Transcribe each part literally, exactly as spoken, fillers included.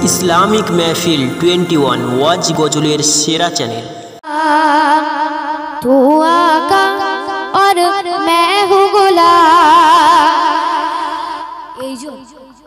Islamic महफिल इक्कीस ওয়াজ গজলের সেরা চ্যানেল। तू आका और मैं हूँ गुलाम। এই যে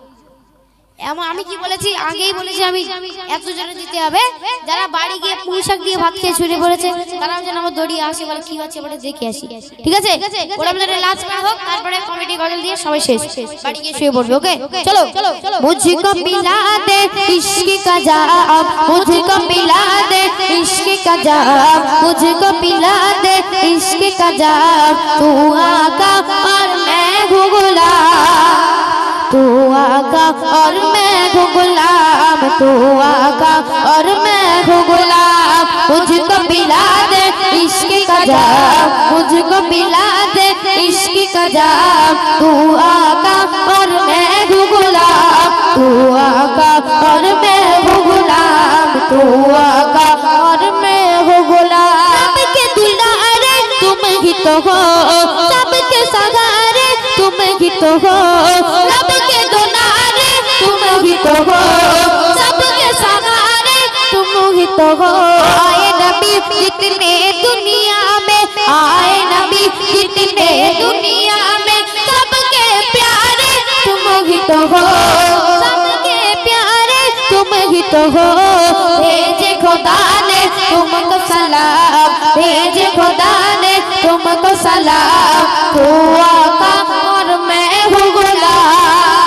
এমন আমি কি বলেছি, আগেই বলেছি আমি একশো জনে দিতে হবে। যারা বাড়ি গিয়ে পুঁই শাক দিয়ে ভাত খেয়ে ছুটে পড়েছে তারা যেন আমার দড়িয়ে আসে, বলে কি হচ্ছে বলে দেখে আসি, ঠিক আছে? ওরা আমাদের লাঞ্চ করা হোক, তারপরে কমেডি গজল দিয়ে সবাই শেষ, বাড়ি গিয়ে শুয়ে পড়বে। ওকে চলো মুঝকো পিলা দে ইश्क का जाम, मुझको पिला दे इश्क का जाम, मुझको पिला दे इश्क का जाम। तू आका और मैं हूँ गुलाम, तू आका और मैं हूँ गुलाम, तू आका और मैं हूँ गुलाम। मुझको पिला दे इश्क का जाम, मुझको पिला दे इश्क का जाम। तू आका और मैं हूँ गुलाम, तू आका और मैं हूँ गुलाम, तू आका और मैं हूँ गुलाम। सबके दुलारे तुम ही तो हो, सबके सहारे तुम ही तो हो, सबके दुलारे तुम ही तो हो, सबके सहारे तुम ही तो हो। आए नबी जितने दुनिया में, आए नबी जितने दुनिया में, सबके प्यारे तुम ही तो हो, सबके प्यारे तुम ही तो हो। भेजे खुदा ने तुमको सलाम, भेजे खुदा ने तुमको सलाम। तू आका और मैं हूँ गुलाम।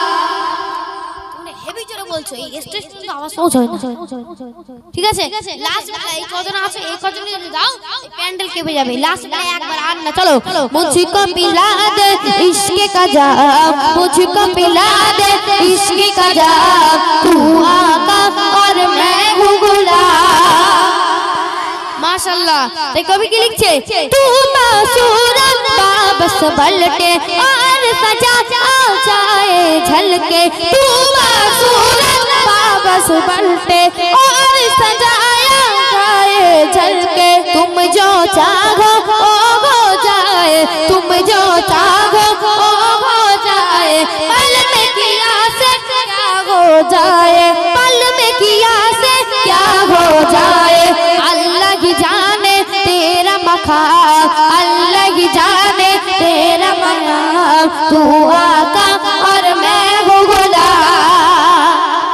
तुमने हेवी जोरे बोलছো, এই স্টেজ কিন্তু আওয়াজ পৌঁছায় না, ঠিক আছে? লাস্ট বেলা এই কজন আছে, এই কজন যদি দাও প্যান্ডেল কেঁপে যাবে। লাস্ট বেলা একবার আর না, চলো मुझको पिला दे इश्क का जाम, मुझको पिला दे इश्क का जाम। तू आका और मैं हूँ गुलाम। माशाल्लाह। ते कवि की लिखे तू मासूरत बाबस पलटे और सजा आ जाए झलके, तू मासूरत बाबस पलटे और सजाया जाए झलके। तुम जो चाहो ओ हो जाए, तुम जो चाहो ओ हो जाए। पल में किया से क्या हो जाए, पल में किया से क्या हो जाए। अल्लाह ही जाने तेरा मकाम, अल्लाह ही जाने तेरा मकाम। तू आका और मैं हूँ गुलाम।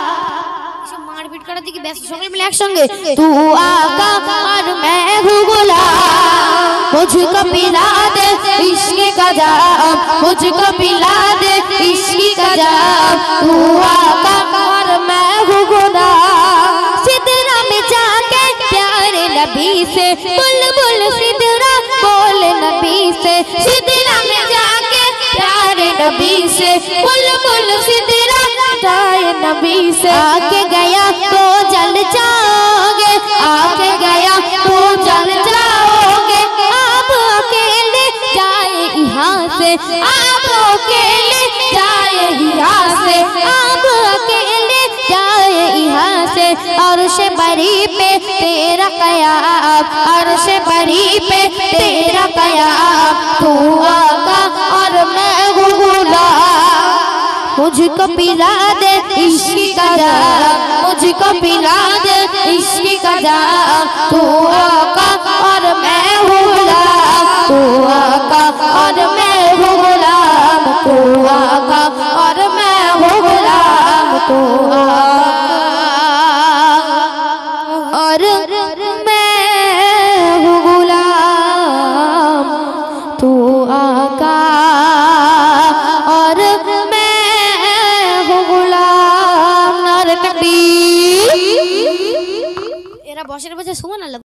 मारपीट करा दिखे बेस्ट সকলে মিলে একসঙ্গে। तू आका और मैं हूँ गुलाम। मुझको पिला दे इश्क का जाम, मुझको पिला दे इश्क का जाम। तू आका और मैं हूँ गुलाम। सिदरा में जाके प्यारे नबी से बुलबुल सिदरा बोले नबी से, सिदरा में जाके प्यारे नबी से बुलबुल सिदरा जाए नबी से। आके गया तो जल जाओगे, आके गया तो जल जाओगे। आप अकेले जाए यहाँ से, आप अकेले जाए यहाँ से, आप अकेले जाए यहाँ से। अर्श बरी पे तेरा कयाम, अर्श बरी पे तेरा कयाम। तू आका और मैं हूँ गुलाम। मुझको पिला दे इश्क का जाम, मुझको पिला दे इश्क का जाम। तू आका और मैं हूँ गुलाम, तू आका और मैं हूँ गुलाम, तू आका और मैं हूँ गुलाम, तू आका और मैं हूँ गुलाम, तू आका और मैं हूँ गुलाम। नारे तकबीर। এরা বসের বসে সুবহানাল্লাহ।